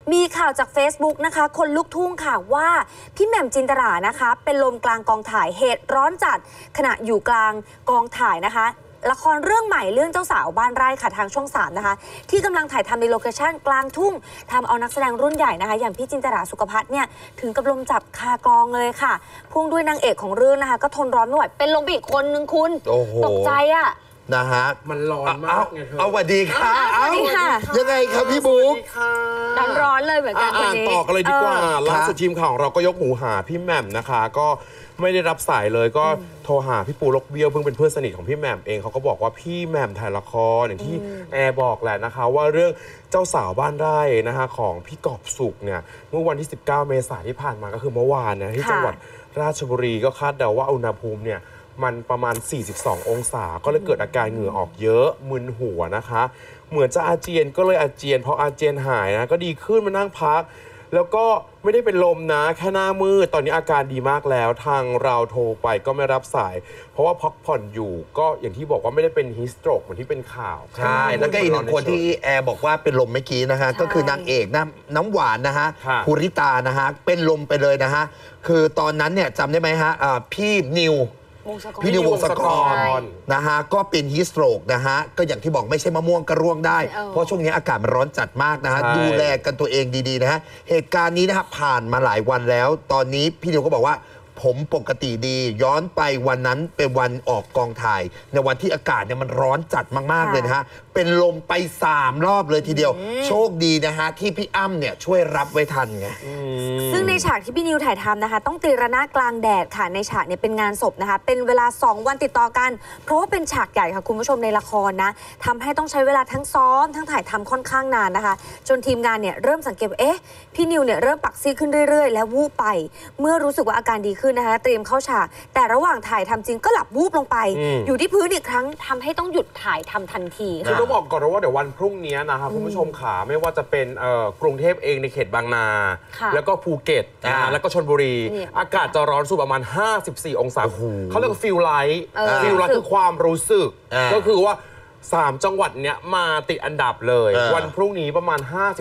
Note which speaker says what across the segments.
Speaker 1: มีข่าวจาก Facebook นะคะคนลุกทุ่งค่ะว่าพี่แหม่มจินตรานะคะเป็นลมกลางกองถ่ายเหตุร้อนจัดขณะอยู่กลางกองถ่ายนะคะละครเรื่องใหม่เรื่องเจ้าสาวบ้านไร่ค่ะทางช่อง3นะคะที่กำลังถ่ายทำในโลเคชั่นกลางทุ่งทำเอานักแสดงรุ่นใหญ่นะคะอย่างพี่จินตราสุขภัทรเนี่ยถึงกับลมจับคากองเลยค่ะพ่วงด้วยนางเอกของเรื่องนะคะก็ทนร้อนไม่ไหวเป็นลมอีกคนนึงคุณตกใจอะ
Speaker 2: นะฮะ
Speaker 3: มันร้อนมากไงเธอ
Speaker 2: เอาสวัสดีค่ะ
Speaker 1: สวัสดีค่ะ
Speaker 2: ยังไงครับพี่บุ๊ก
Speaker 1: ร้อนเลยเหมือนกันวันนี้
Speaker 3: ต่อกันเลยดีกว่าล่าสุดทีมข่าวของเราก็ยกหูหาพี่แหม่มนะคะก็ไม่ได้รับสายเลยก็โทรหาพี่ปูลกเบี้ยวเพิ่งเป็นเพื่อนสนิทของพี่แหม่มเองเขาก็บอกว่าพี่แหม่มถ่ายละครอย่างที่แอร์บอกแหละนะคะว่าเรื่องเจ้าสาวบ้านไร่นะคะของพี่กอบสุขเนี่ยเมื่อวันที่19 เมษายนที่ผ่านมาก็คือเมื่อวานนะที่จังหวัดราชบุรีก็คาดเดาว่าอุณหภูมิเนี่ยมันประมาณ42 องศาก็เลยเกิดอาการเหงื่อออกเยอะมึนหัวนะคะเหมือนจะอาเจียนก็เลยอาเจียนพออาเจียนหายนะก็ดีขึ้นมานั่งพักแล้วก็ไม่ได้เป็นลมนะแค่หน้ามืดตอนนี้อาการดีมากแล้วทางเราโทรไปก็ไม่รับสายเพราะว่าพักผ่อนอยู่ก็อย่างที่บอกว่าไม่ได้เป็นฮิสโตรกเหมือนที่เป็นข่าว
Speaker 2: ใช่แล้วก็อีกหนึ่งคนที่แอร์บอกว่าเป็นลมเมื่อกี้นะฮะก็คือนางเอกน้ำหวานนะฮะภูริตานะฮะเป็นลมไปเลยนะฮะคือตอนนั้นเนี่ยจำได้ไหมฮะพี่นิววงศกรนะฮะก็เป็นฮิสโตรกนะฮะก็อย่างที่บอกไม่ใช่มะม่วงกระร่วงได้เพราะช่วงนี้อากาศมันร้อนจัดมากนะฮะดูแลกันตัวเองดีๆนะฮะเหตุการณ์นี้นะฮะผ่านมาหลายวันแล้วตอนนี้พี่นิวก็บอกว่าผมปกติดีย้อนไปวันนั้นเป็นวันออกกองถ่ายในวันที่อากาศเนี่ยมันร้อนจัดมากๆเลยนะฮะเป็นลมไป3 รอบเลยทีเดียวโชคดีนะฮะที่พี่อ้ำเนี่ยช่วยรับไว้ทันไง
Speaker 1: ซึ่งในฉากที่พี่นิวถ่ายทำนะคะต้องตีระนาดกลางแดดค่ะในฉากเนี่ยเป็นงานศพนะคะเป็นเวลา2 วันติดต่อกันเพราะว่าเป็นฉากใหญ่ค่ะคุณผู้ชมในละครนะทำให้ต้องใช้เวลาทั้งซ้อมทั้งถ่ายทำค่อนข้างนานนะคะจนทีมงานเนี่ยเริ่มสังเกตว่าพี่นิวเนี่ยเริ่มปักซี่ขึ้นเรื่อยๆและวูบไปเมื่อรู้สึกว่าอาการดีขึ้นนะคะเตรียมเข้าฉากแต่ระหว่างถ่ายทำจริงก็หลับวูบลงไปอยู่ที่พื้นอีกครั้งทำให้ต้องหยุดถ่ายทำทันที
Speaker 3: คือต้องบอกก่อนว่าเดี๋ยววันพรุ่งนี้นะคะคุณผู้ชมขาไม่ว่าจะเป็นกรุงเทพเองในเขตบางนาแล้วก็ภูเก็ตแล้วก็ชลบุรีอากาศจะร้อนสุดประมาณ54 องศาเขาเรียกว่าฟิลไลท์คือความรู้สึกก็คือว่า3 จังหวัดเนี้ยมาติดอันดับเลยวันพรุ่งนี้ประมาณ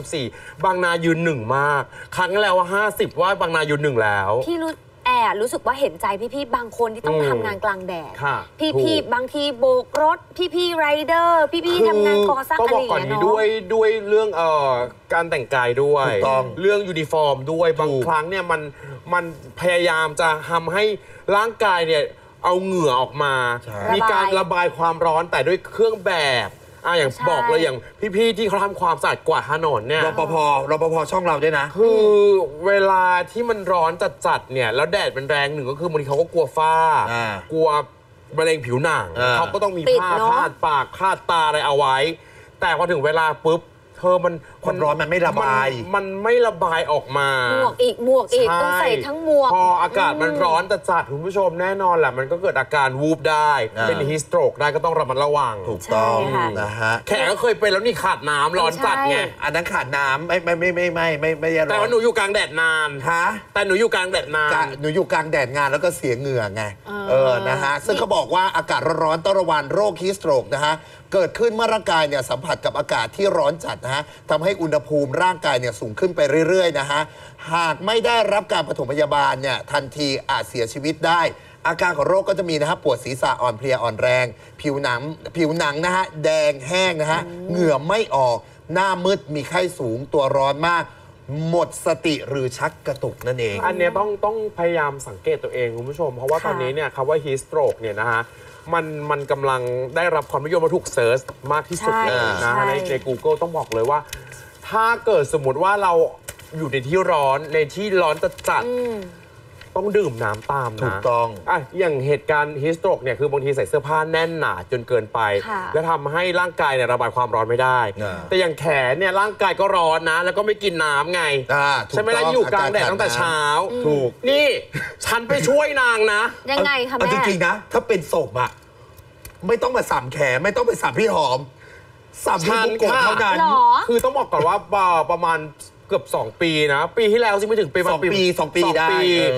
Speaker 3: 54บางนายืน1มากครั้งแล้วว่า50ว่าบางนายืน1แล้ว
Speaker 1: พี่รู้สึกว่าเห็นใจพี่ๆบางคนที่ต้องทำงานกลางแดดพี่ๆบางทีโบกรถพี่ๆไรเดอร์พี่ๆทำงานก่อสร้างอะไรอย่างเงี้ยเนาะ
Speaker 3: ด้วยเรื่องการแต่งกายด้วยเรื่องยูนิฟอร์มด้วยบางครั้งเนี่ยมันพยายามจะทำให้ร่างกายเนี่ยเอาเหงื่อออกมามีการระบายความร้อนแต่ด้วยเครื่องแบบอย่างบอกเลยอย่างพี่ๆที่เขาทำความสะอาดกวาดถนนเนี่ย
Speaker 2: รปภช่องเราด้วยนะ
Speaker 3: คือเวลาที่มันร้อนจัดเนี่ยแล้วแดดเป็นแรงหนึ่งก็คือบางทีเขาก็กลัวฝ้ากลัวมะเร็งผิวหนังเขาก็ต้องมีผ้าคาดปากคาดตาอะไรเอาไว้แต่พอถึงเวลาปุ๊บ
Speaker 2: มันร้อนมันไม่ระบาย
Speaker 3: มันไม่ระบายออกมา
Speaker 1: หมวกอีกต้องใส่ทั้งหมวก
Speaker 3: พออากาศมันร้อนจัดคุณผู้ชมแน่นอนแหละมันก็เกิดอาการวูบได้เป็นฮิสโตรกได้ก็ต้องระมัดระวัง
Speaker 2: ถูกต้องนะฮะ
Speaker 3: แขกก็เคยเป็นแล้วนี่ขาดน้ำร้อนจัดไง
Speaker 2: อันนั้นขาดน้ำไม่
Speaker 3: แต่ว่าหนูอยู่กลางแดดนานแต่หนูอยู่กลางแดดนาน
Speaker 2: หนูอยู่กลางแดดงานแล้วก็เสียเหงื่อไงนะฮะซึ่งเขาบอกว่าอากาศร้อนต้องระวังโรคฮิสโตรกนะฮะเกิดขึ้นเมื่อร่างกายเนี่ยสัมผัสกับอากาศที่ร้อนจัดนะฮะทำให้อุณหภูมิร่างกายเนี่ยสูงขึ้นไปเรื่อยๆนะฮะหากไม่ได้รับการปฐมพยาบาลเนี่ยทันทีอาจเสียชีวิตได้อาการของโรคก็จะมีนะฮะปวดศีรษะอ่อนเพลียอ่อนแรงผิวหนังนะฮะแดงแห้งนะฮะเหงื่อไม่ออกหน้ามืดมีไข้สูงตัวร้อนมากหมดสติหรือชักกระตุกนั่นเอง
Speaker 3: อันนี้ต้องพยายามสังเกตตัวเองคุณผู้ชมเพราะว่าตอนนี้เนี่ยคำว่าฮีสโตรกเนี่ยนะฮะมันกำลังได้รับความนิยมมาถูกเซิร์ชมากที่สุดเลยนะใน Google ต้องบอกเลยว่าถ้าเกิดสมมติว่าเราอยู่ในที่ร้อนจัดต้องดื่มน้ำตามนะ
Speaker 2: ถูกต้อง
Speaker 3: อย่างเหตุการณ์ฮิสโตรกเนี่ยคือบางทีใส่เสื้อผ้าแน่นหนาจนเกินไปแล้วทำให้ร่างกายเนี่ยระบายความร้อนไม่ได้แต่อย่างแขนเนี่ยร่างกายก็ร้อนนะแล้วก็ไม่กินน้ำไงใช่ไหมล่ะอยู่กลางแดดตั้งแต่เช้า
Speaker 2: ถูก
Speaker 3: นี่ฉันไปช่วยนางนะ
Speaker 1: ยังไงคะแม่
Speaker 2: จริงๆนะถ้าเป็นศพอะไม่ต้องมาสัมแขนไม่ต้องไปสัมพี่หอมสัมพี่บุกโกะเท่านั้น
Speaker 3: คือต้องบอกก่อนว่าประมาณเกือบ2 ปีนะปีที่แล้วซิไม่ถึงปี
Speaker 2: 2 ปีได้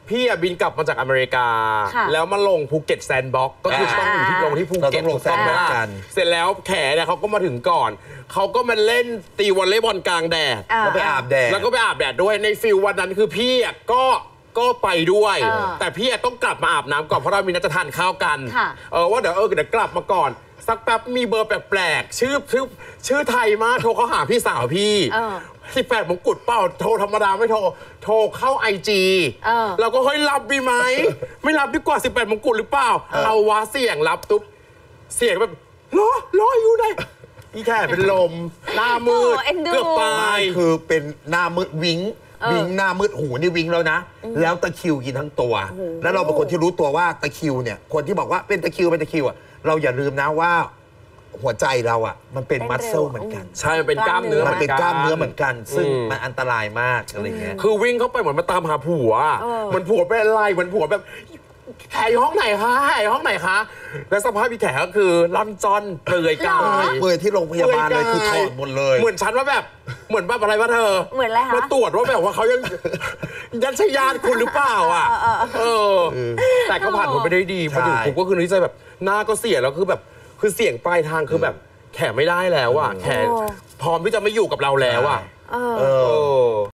Speaker 3: พี่บินกลับมาจากอเมริกา แล้วมาลงภูเก็ตแซนด์บ็อกซ์ก็คือต้องอยู่ที่ลงที่ภูเก็ต
Speaker 2: ลงแซนด์บ็อกซ์กัน
Speaker 3: เสร็จแล้วแขเนี่ยเขาก็มาถึงก่อนเขาก็มาเล่นตีวอลเลย์บอลกลางแดด
Speaker 2: แล้วไปอาบแดด
Speaker 3: แล้วก็ไปอาบแดดด้วยในฟิลวันนั้นคือพี่ก็ไปด้วย แต่พี่ต้องกลับมาอาบน้ำก่อนเพราะเรามีนัดจะทานข้าวกันว่าเดี๋ยวกลับมาก่อนสักแป๊บมีเบอร์แปลกๆชื่อไทยมากโทรเขาหาพี่สาวพี่18 มงกุฎเปล่าโทรธรรมดาไม่โทรเข้า IG เราก็เฮ้ยรับดีไหม ไม่รับดีกว่า18 มงกุฎหรือเปล่าเอาวะเสียงรับตุ๊บเสียงแบบรออยู่ไหนอีแค่เป็นลมหน้ามืดเกือบตาย
Speaker 2: คือเป็นหน้ามืดวิงหน้ามืดหูนี่วิงแล้วนะ แล้วตะคริวกินทั้งตัว แล้วเราเป็นคนที่รู้ตัวว่าตะคริวเนี่ยคนที่บอกว่าเป็นตะคริวอ่ะเราอย่าลืมนะว่าหัวใจเราอ่ะมันเป็นมัสเซลเหมือนกัน
Speaker 3: ใช่มันเป็นกล้ามเนื้อ
Speaker 2: มันเป็นกล้ามเนื้อเหมือนกัน ซึ่งมันอันตรายมากอะไรเงี้ย
Speaker 3: คือวิ่งเข้าไปเหมือนมาตามหาผัวเหมือนผัวเป็นอะไรเหมือนผัวแบบแขกอยู่ห้องไหนคะแขกอยู่ห้องไหนคะและสภาพพี่แขกก็คือล่อนจอนเปลือยกาย
Speaker 2: เปลือยที่โรงพยาบาลเลยคือถอดหมดเลย
Speaker 3: เหมือนฉันว่าแบบเหมือนแบบอะไรวะเธอ
Speaker 1: เหมือนอะไรคะ
Speaker 3: มาตรวจว่าแบบว่าเขายังใช่ญาติคุณหรือเปล่าอ่ะแต่ก็ผ่านผมไปได้ดีพอถึงผมก็คือนึกใจแบบหน้าก็เสียแล้วคือแบบคือเสียงปลายทางคือแบบแขกไม่ได้แล้วอ่ะแขกพร้อมที่จะไม่อยู่กับเราแล้วอ่ะ